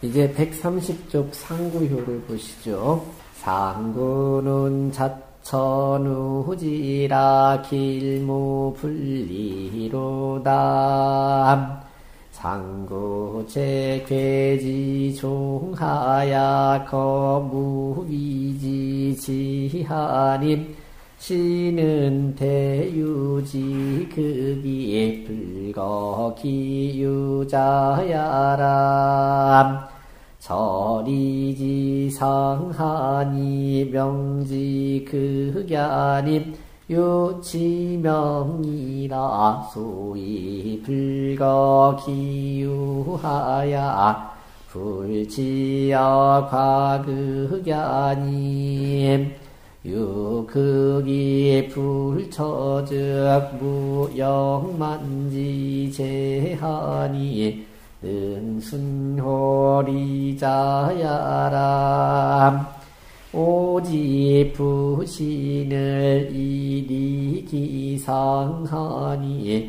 이제 130쪽 상구효를 보시죠. 상구는 자천우지라 길무분리로다. 상구제 괴지종하야 거무위지 지하님 시는 대유지 극이 불거기유자야람 절이지 상하니 명지 극야님 유치명이라 소위 불거기유하야 불지여 과극야님 유극이 불처즉 무영만지 제하니 능순호리자야람 오지 부신을 이리기상하니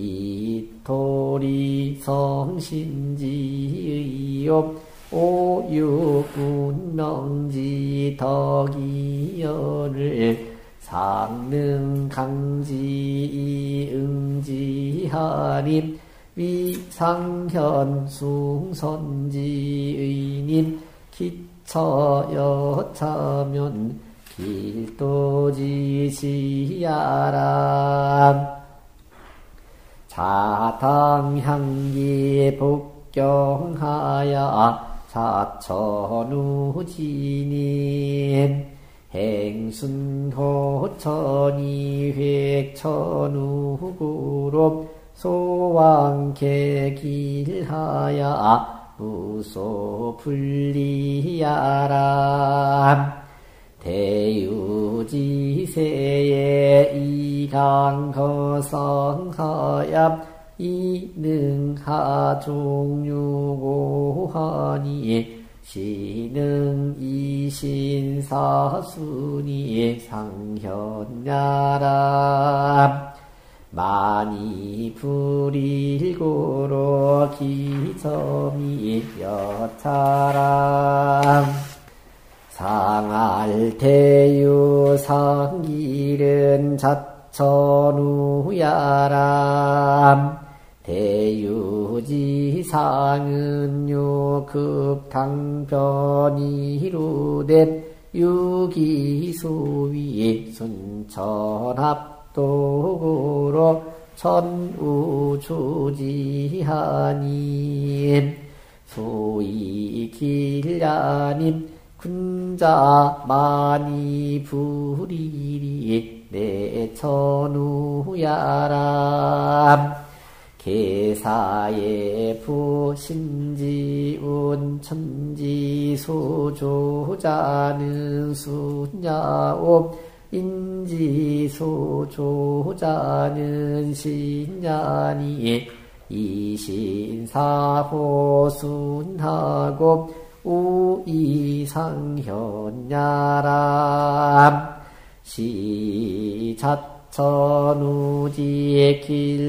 위토리 성신지의욕 오유분명지 덕이여를 상능강지 응지하님 위상현숭선지의님 기처여차면 길도지시야람 자당향기 복경하야 자천우지님 행순호천이획천우구로 소왕개길하야 무소불리야람 대유지세에 이강거성하야 이능하종유고하니 시능이신사순이 상현야람 많이 불일고로 기점이 여차람 상알대유상길은 자천우야람 대유지상은 유급당변이로 된 유기소위 순천합도구로 천우조지하님 소위 길야님 군자 많이 불이리 내천우야람 개사의 부신지운 천지소조자는 순야옵 인지소조자는 신야니 이신사호 순하고 우이상현야람 시자천우지의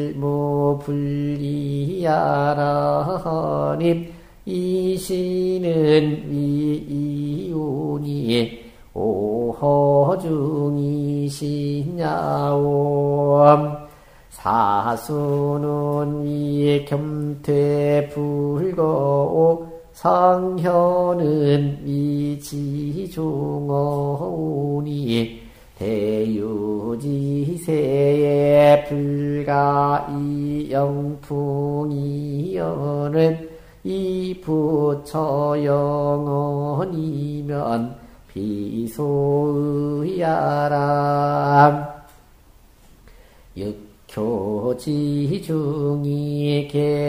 길무불리야라님 이시는 위이오니 오허중이시냐옴 사수는 위겸퇴불거오 상현은 위지중어오니 대유지세의 불가이영풍이여는 이부처영언이면 비소의야람 육효지중이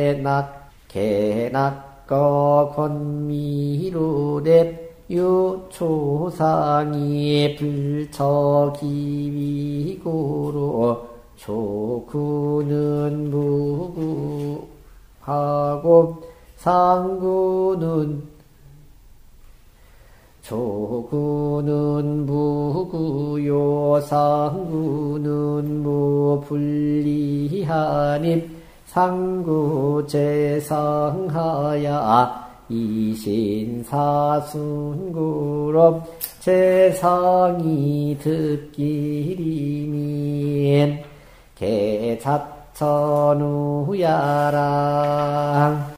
개낙거 건미로랩 유초상이 불처기위고로 초구는 무구하고 상구는 초구는 무구요 상구는 무불리하님 상구제상하야 이신사순구럽 재상이 듣기리민 개자천우야랑.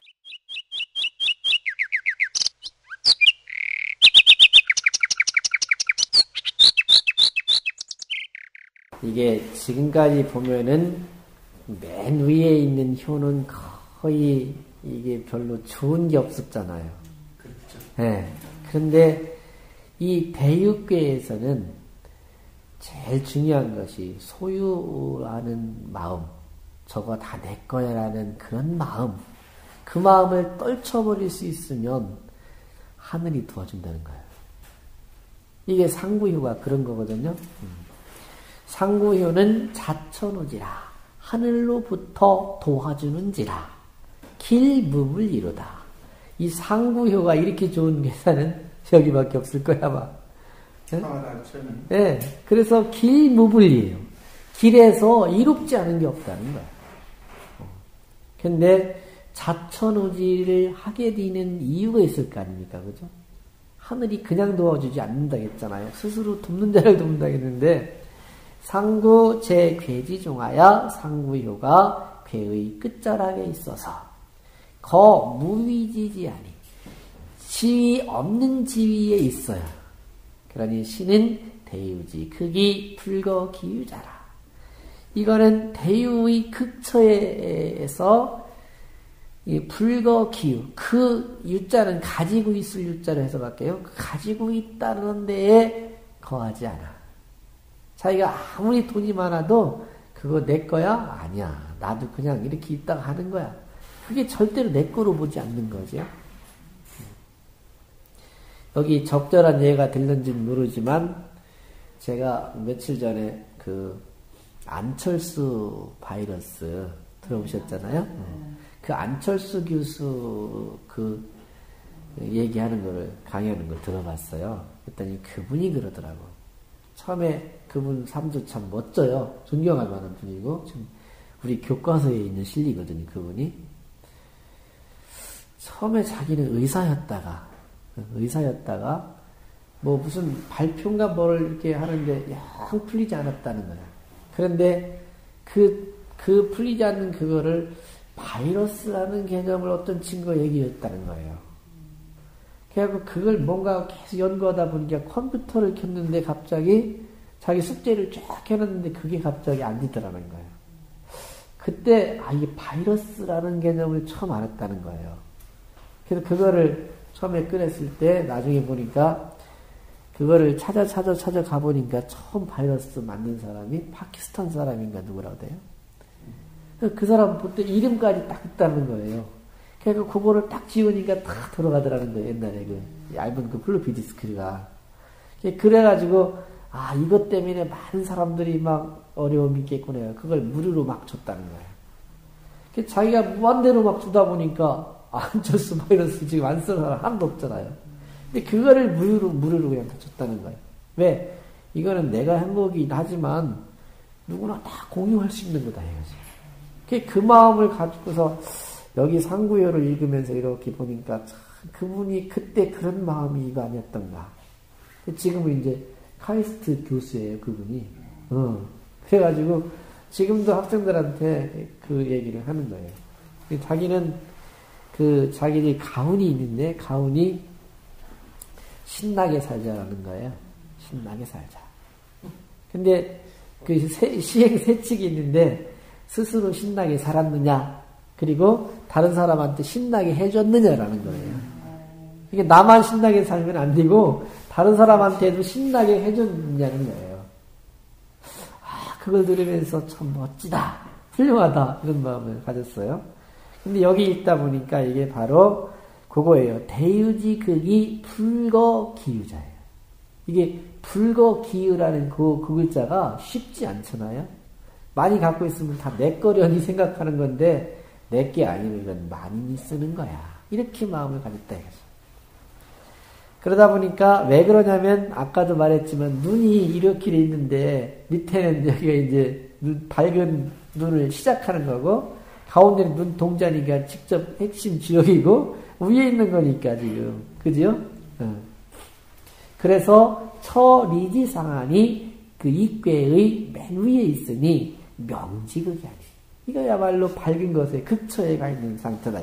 이게 지금까지 보면은 맨 위에 있는 효는 거의 이게 별로 좋은 게 없었잖아요. 그렇죠. 네. 그런데 이 대육궤에서는 제일 중요한 것이 소유하는 마음, 저거 다 내 거야라는 그런 마음, 그 마음을 떨쳐버릴 수 있으면 하늘이 도와준다는 거예요. 이게 상구효가 그런 거거든요. 상구효는 자천우지라 하늘로부터 도와주는지라 길무불이로다. 이 상구효가 이렇게 좋은 계산은 여기밖에 없을 거야 아마. 네? 그래서 길무불이에요. 길에서 이롭지 않은 게 없다는 거야. 근데 자천우지를 하게 되는 이유가 있을 거 아닙니까? 그죠? 하늘이 그냥 도와주지 않는다 했잖아요. 스스로 돕는 자를 돕는다 했는데 상구 제 괴지종하여 상구효가 괴의 끝자락에 있어서 거 무위지지하니 지위 없는 지위에 있어요. 그러니 신은 대유지 극이 불거 기유자라. 이거는 대유의 극처에서 이 불거 기유, 그 유자는 가지고 있을 유자로 해석할게요. 가지고 있다는 데에 거하지 않아. 자기가 아무리 돈이 많아도 그거 내 거야? 아니야. 나도 그냥 이렇게 있다가 하는 거야. 그게 절대로 내 거로 보지 않는 거죠. 여기 적절한 예가 들는지는 모르지만 제가 며칠 전에 그 안철수 바이러스 들어보셨잖아요. 그 안철수 교수 그 얘기하는 거를 강의하는 걸 들어봤어요. 그랬더니 그분이 그러더라고. 처음에 그분 삶도 참 멋져요. 존경할 만한 분이고 지금 우리 교과서에 있는 실리거든요. 그분이 처음에 자기는 의사였다가 뭐 무슨 발표인가 뭐를 이렇게 하는데 영 풀리지 않았다는 거야. 그런데 그 풀리지 않는 그거를 바이러스라는 개념을 어떤 친구가 얘기했다는 거예요. 그래갖고 그걸 뭔가 계속 연구하다 보니까 컴퓨터를 켰는데 갑자기 자기 숙제를 쫙 해놨는데 그게 갑자기 안 되더라는 거예요. 그때 이게 바이러스라는 개념을 처음 알았다는 거예요. 그래서 그거를 처음에 꺼냈을 때 나중에 보니까 그거를 찾아 가보니까 처음 바이러스 만든 사람이 파키스탄 사람인가 누구라고 돼요. 그 사람 볼 때 이름까지 딱 있다는 거예요. 그래서 그거를 딱 지우니까 다 돌아가더라는 거예요. 옛날에 그 얇은 그 플로피 디스크가. 그래가지고 이것 때문에 많은 사람들이 막 어려움이 있겠구나. 그걸 무료로 막 줬다는 거예요. 자기가 무한대로 막 주다 보니까 안철수 바이러스 지금 안 쓰는 사람 하나도 없잖아요. 근데 그거를 무료로 그냥 다 줬다는 거예요. 왜? 이거는 내가 한 거긴 하지만 누구나 다 공유할 수 있는 거다 이거지. 그 마음을 가지고서 여기 상구효를 읽으면서 이렇게 보니까 참 그분이 그때 그런 마음이 이거 아니었던가. 지금은 이제 카이스트 교수예요, 그분이. 그래가지고 지금도 학생들한테 그 얘기를 하는 거예요. 자기는 자기들이 가훈이 있는데 가훈이 신나게 살자라는 거예요. 신나게 살자. 근데 그 시행 세칙이 있는데 스스로 신나게 살았느냐, 그리고 다른 사람한테 신나게 해줬느냐라는 거예요. 이게 나만 신나게 살면 안 되고 다른 사람한테도 신나게 해줬느냐는 거예요. 그걸 들으면서 참 멋지다, 훌륭하다 이런 마음을 가졌어요. 근데 여기 있다 보니까 이게 바로 그거예요. 대유지 극이 불거기유자예요. 이게 불거기유라는 그 글자가 쉽지 않잖아요. 많이 갖고 있으면 다 내 거려니 생각하는 건데 내게 아니면 이건 많이 쓰는 거야. 이렇게 마음을 가졌다 이거죠. 그러다 보니까 왜 그러냐면 아까도 말했지만 눈이 이렇게 돼 있는데 밑에는 여기가 이제 밝은 눈을 시작하는 거고 가운데는 눈동자니까 직접 핵심 지역이고 위에 있는 거니까 지금. 그죠? 그래서 처리지상한이 그 입괴의 맨 위에 있으니 명지극이 아니. 이거야말로 밝은 것에 극처에 가 있는 상태다.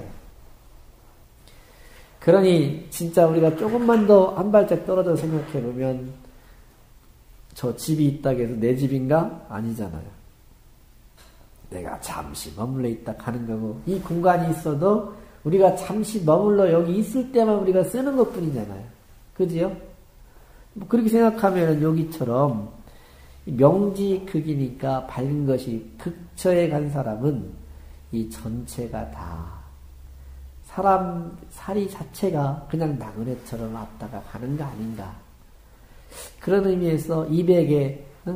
그러니 진짜 우리가 조금만 더 한 발짝 떨어져 생각해 보면 저 집이 있다고 해서 내 집인가? 아니잖아요. 내가 잠시 머물러 있다 가는 거고 이 공간이 있어도 우리가 잠시 머물러 여기 있을 때만 우리가 쓰는 것 뿐이잖아요. 그지요? 뭐 그렇게 생각하면 여기처럼 명지극이니까 밝은 것이 극처에 간 사람은 이 전체가 다 살이 자체가 그냥 나그네처럼 왔다가 가는 거 아닌가. 그런 의미에서 200에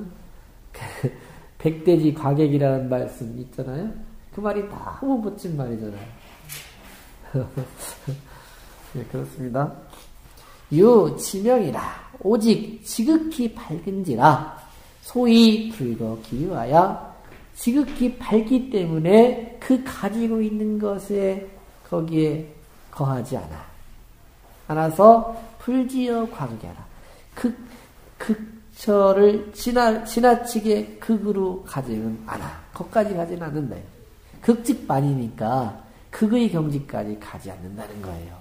백대지 과객이라는 말씀 있잖아요. 그 말이 너무 멋진 말이잖아요. 네, 그렇습니다. 유지명이라 오직 지극히 밝은지라 소위 불거 기유하여 지극히 밝기 때문에 그 가지고 있는 것에 거기에 거하지 않아서 불지어 광개하라. 극처를 지나치게 극으로 가지는 않아. 거기까지 가지는 않는다. 극직반이니까 극의 경지까지 가지 않는다는 거예요.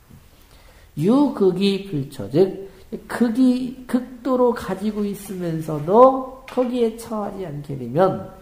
유극이 불처즉 극이 극도로 가지고 있으면서도 거기에 처하지 않게 되면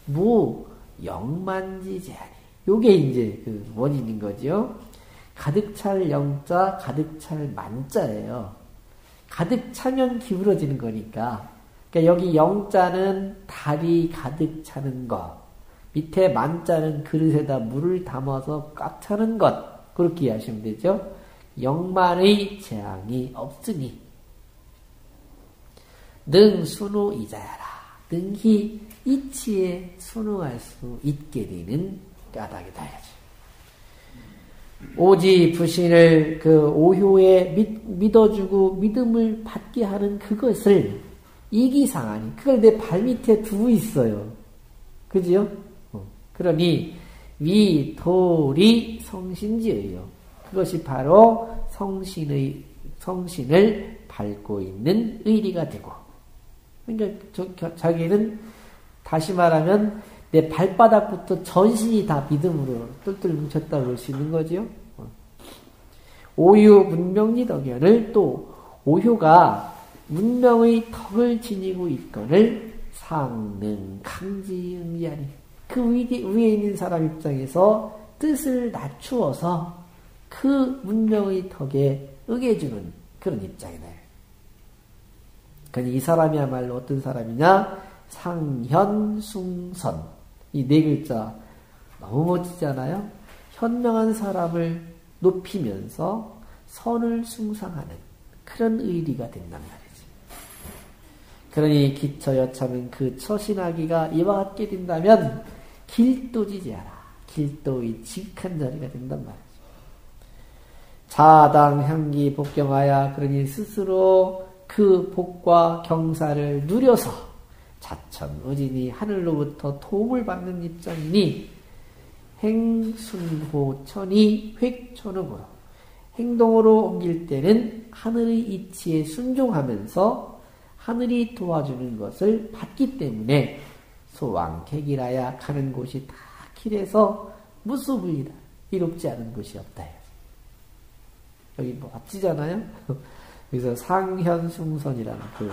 무영만지제하니. 요게 이제 그 원인인 거죠. 가득 찰 영자, 가득 찰 만자예요. 가득 차면 기울어지는 거니까. 그러니까 여기 영자는 달이 가득 차는 것, 밑에 만자는 그릇에다 물을 담아서 꽉 차는 것, 그렇게 이해하시면 되죠. 영만의 재앙이 없으니 능 순우 이자야라. 능히 이치에 순우할 수 있게 되는 까닭이다 해야지. 오지 부신을 그 오효에 믿어주고 믿음을 받게 하는 그것을 이기상하니 그걸 내 발밑에 두고 있어요. 그지요? 그러니 위돌이 성신지예요. 그것이 바로 성신을 밟고 있는 의리가 되고, 그러니까 자기는 다시 말하면 내 발바닥부터 전신이 다 믿음으로 똘똘 뭉쳤다고 볼 수 있는 거지요. 오효 문명리 덕연을 또 오효가 문명의 덕을 지니고 있거늘 상능 강지응리하니 그 위에 있는 사람 입장에서 뜻을 낮추어서 그 문명의 덕에 응해주는 그런 입장이다. 그러니 이 사람이야말로 어떤 사람이냐? 상현숭선. 이 네 글자 너무 멋지잖아요. 현명한 사람을 높이면서 선을 숭상하는 그런 의리가 된단 말이지. 그러니 기처여차는 그 처신하기가 이와 같게 된다면 길도지지하라. 길도의 직한 자리가 된단 말이지. 자당 향기 복경하야. 그러니 스스로 그 복과 경사를 누려서 자천 의진이 하늘로부터 도움을 받는 입장이니 행순호천이 획천음으로 행동으로 옮길 때는 하늘의 이치에 순종하면서 하늘이 도와주는 것을 받기 때문에 소왕객이라야 가는 곳이 다 길에서 무수불이다. 이롭지 않은 곳이 없다. 여기 뭐 멋지잖아요. 그래서 상현숭선이라는 그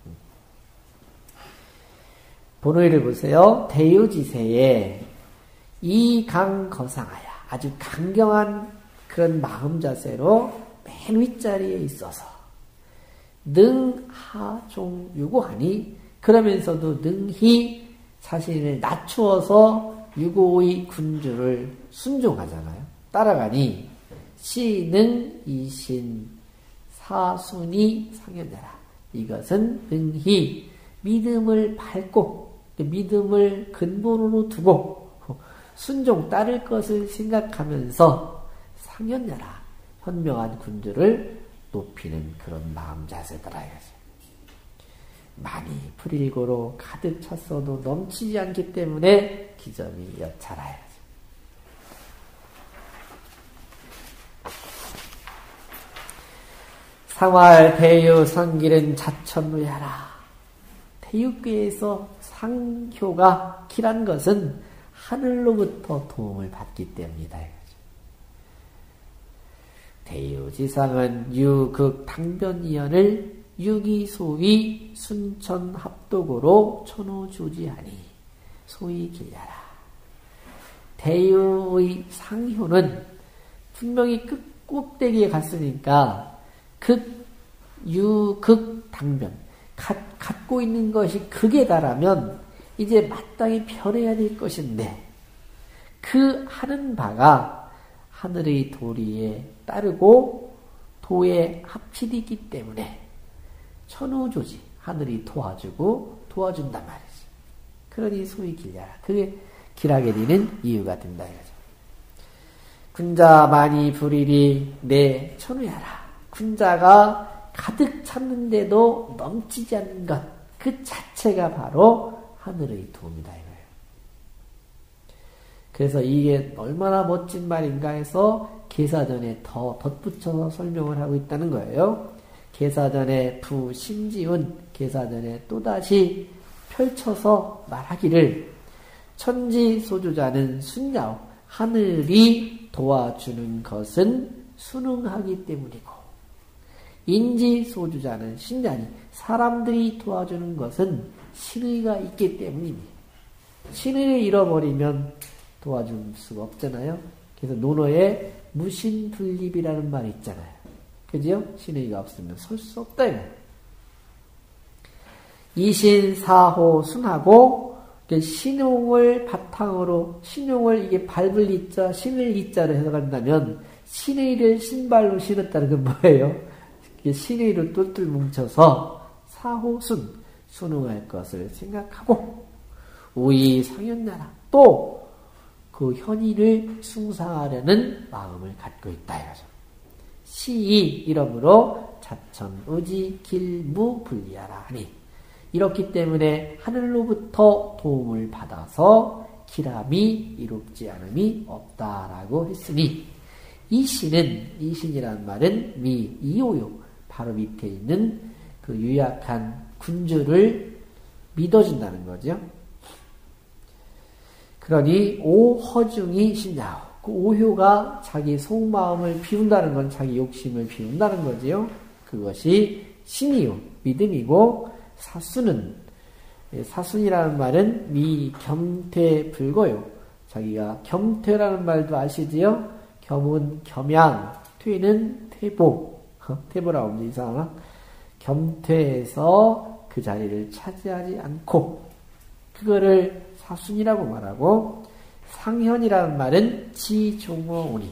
본의를 보세요. 대유지세에 이강거상하야. 아주 강경한 그런 마음 자세로 맨 윗자리에 있어서 능하종 유고하니 그러면서도 능히 자신을 낮추어서 유고의 군주를 순종하잖아요. 따라가니 시능 이신 사순이 상현자라. 이것은 능히 믿음을 밟고 믿음을 근본으로 두고 순종 따를 것을 생각하면서 상현자라. 현명한 군주를 높이는 그런 마음 자세더라. 많이 불일고로 가득 찼어도 넘치지 않기 때문에 기점이 여차라야지. 상활 대유 성길은 자천무야라. 대유교에서 상효가 길한 것은 하늘로부터 도움을 받기 때문이다. 대유지상은 유극 당변이연을 유기소위 순천합독으로 천우주지하니 소위 길야라. 대유의 상효는 분명히 꼭대기에 갔으니까 유극 당변 갖고 있는 것이 극에 달하면 이제 마땅히 변해야 될 것인데 그 하는 바가 하늘의 도리에 따르고 도에 합치되기 때문에 천우조지 하늘이 도와준단 말이지. 그러니 소위 길야라. 그게 길하게 되는 이유가 된다 이거죠. 군자 많이 불이리 내 천우야라. 군자가 가득 찼는데도 넘치지 않는 것, 그 자체가 바로 하늘의 도움이다 이거예요. 그래서 이게 얼마나 멋진 말인가 해서 계사전에 더 덧붙여서 설명을 하고 있다는 거예요. 계사전에 부심지운 계사전에 또다시 펼쳐서 말하기를 천지소주자는 순야오 하늘이 도와주는 것은 순응하기 때문이고 인지소주자는 신자니 사람들이 도와주는 것은 신의가 있기 때문입니다. 신의를 잃어버리면 도와줄 수가 없잖아요. 그래서 논어에 무신분립이라는 말이 있잖아요. 그죠? 신의가 없으면 설 수 없다. 이신사호 순하고 신용을 바탕으로 신용을 이게 밟을 이자 신을 이자로 해석한다면 신의를 신발로 신었다는 건 뭐예요? 신의를 똘똘 뭉쳐서 사호순 순응할 것을 생각하고 우이 상현나라 또 그 현의를 숭상하려는 마음을 갖고 있다 이거죠. 시이 이러므로 자천의지 길무불리하라 하니 이렇기 때문에 하늘로부터 도움을 받아서 길함이 이롭지 않음이 없다라고 했으니 이신이라는 말은 이오요 바로 밑에 있는 그 유약한 군주를 믿어준다는 거죠. 그러니 오허중이 신야오. 그 오효가 자기 속마음을 비운다는 건 자기 욕심을 비운다는 거지요. 그것이 신이요 믿음이고 사순이라는 말은 미겸퇴 불거요. 자기가 겸퇴라는 말도 아시지요? 겸은 겸양, 퇴는 퇴보. 퇴보라고 하면 이상하나? 겸퇴해서 그 자리를 차지하지 않고 그거를 사순이라고 말하고 상현이라는 말은 지종어오니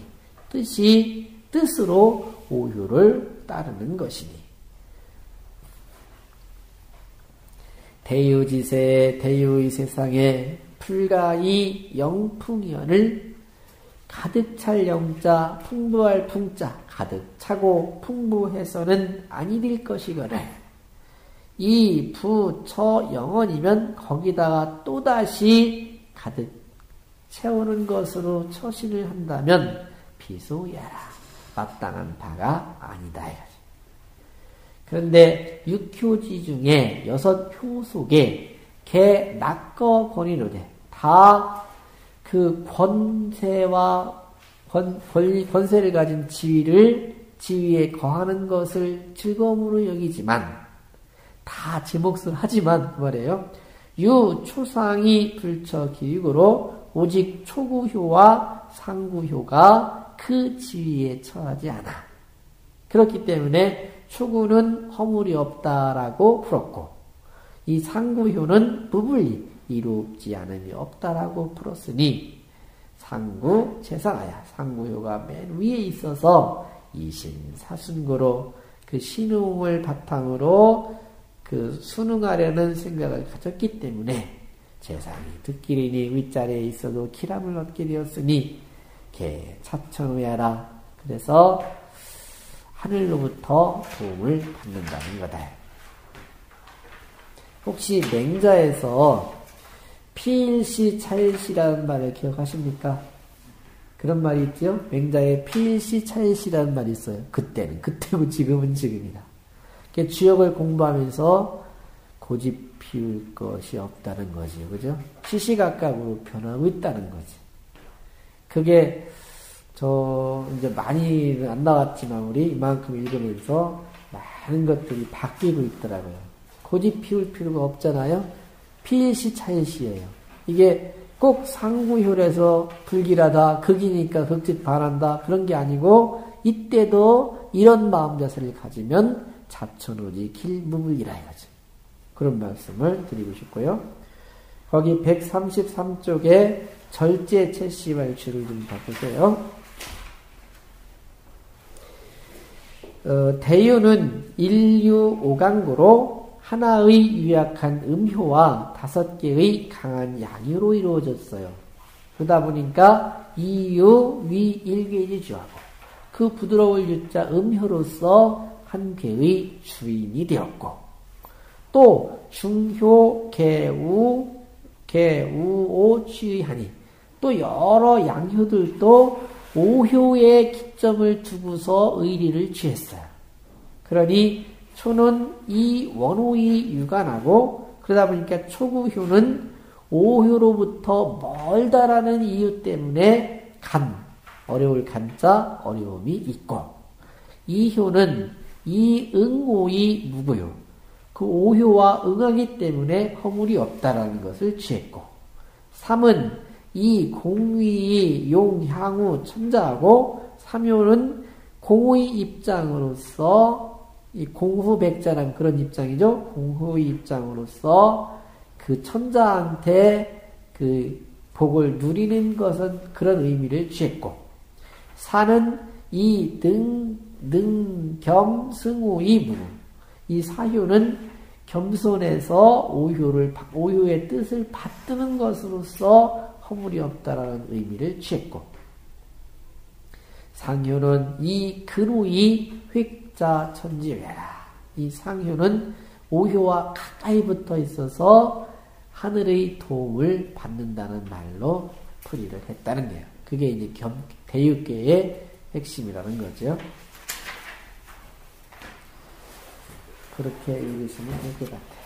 뜻으로 오효를 따르는 것이니 대유지세 대유의 세상에 불가이 영풍연을 가득 찰 영자 풍부할 풍자 가득 차고 풍부해서는 아니 될 것이거늘 이 부처 영원이면 거기다가 또다시 가득 채우는 것으로 처신을 한다면 비소야라 마땅한 바가 아니다. 그런데 6효지 중에 6효 속에 개 낙거 권위로되 다 그 권세와 권세를 가진 지위에 거하는 것을 즐거움으로 여기지만 다 제 몫을 하지만 말이에요. 초상이 불처 기육으로 오직 초구효와 상구효가 그 지위에 처하지 않아. 그렇기 때문에 초구는 허물이 없다라고 풀었고 이 상구효는 무불리 이롭지 않음이 없다라고 풀었으니 상구 재상하야 상구효가 맨 위에 있어서 이신사순고로 그 신웅을 바탕으로 그 순응하려는 생각을 가졌기 때문에 재상이 듣기리니 윗자리에 있어도 기람을 얻게 되었으니 개 차천우야라. 그래서 하늘로부터 도움을 받는다는 거다. 혹시 맹자에서 피일시 차일시라는 말을 기억하십니까? 그런 말이 있죠. 맹자의 필시 차일시라는 말이 있어요. 그때는 그때고 지금은 지금이다. 주역을 공부하면서 고집 피울 것이 없다는 거지. 그죠? 시시각각으로 변하고 있다는 거지. 그게 이제 많이 안 나왔지만 우리 이만큼 읽으면서 많은 것들이 바뀌고 있더라고요. 고집 피울 필요가 없잖아요. 필시 차일시예요. 이게 꼭 상구효에서 불길하다, 극이니까 극짓 반한다 그런 게 아니고 이때도 이런 마음 자세를 가지면 잡천오지 길무불이라 이거죠. 그런 말씀을 드리고 싶고요. 거기 133쪽에 절제 채시발주를 좀 바꾸세요. 대유는 인류 오강구로 하나의 유약한 음효와 5개의 강한 양유로 이루어졌어요. 그러다 보니까 이유, 위, 일개지주하고 그 부드러울 유자 음효로서 한 개의 주인이 되었고 또 중효, 개우오 취의하니 또 여러 양효들도 오효의 기점을 두고서 의리를 취했어요. 그러니 초는 이 원호의 유관하고 그러다 보니까 초구효는 오효로부터 멀다라는 이유 때문에 어려울 간자 어려움이 있고 이효는 이 응오의 무구효 그 오효와 응하기 때문에 허물이 없다라는 것을 취했고 3은 이 공위의 용향후 천자하고 3효는 공의 입장으로서 이 공후백자란 그런 입장이죠. 공후의 입장으로서 그 천자한테 그 복을 누리는 것은 그런 의미를 취했고 4는 이 능겸승우의 무구 이 사효는 겸손해서 오효의 뜻을 받드는 것으로서 허물이 없다라는 의미를 취했고 상효는 이 근우의 획자 천지외라 이 상효는 오효와 가까이 붙어 있어서 하늘의 도움을 받는다는 말로 풀이를 했다는 거예요. 그게 이제 대육계의 핵심이라는 거죠. 그렇게 읽으시면 될 것 같아요.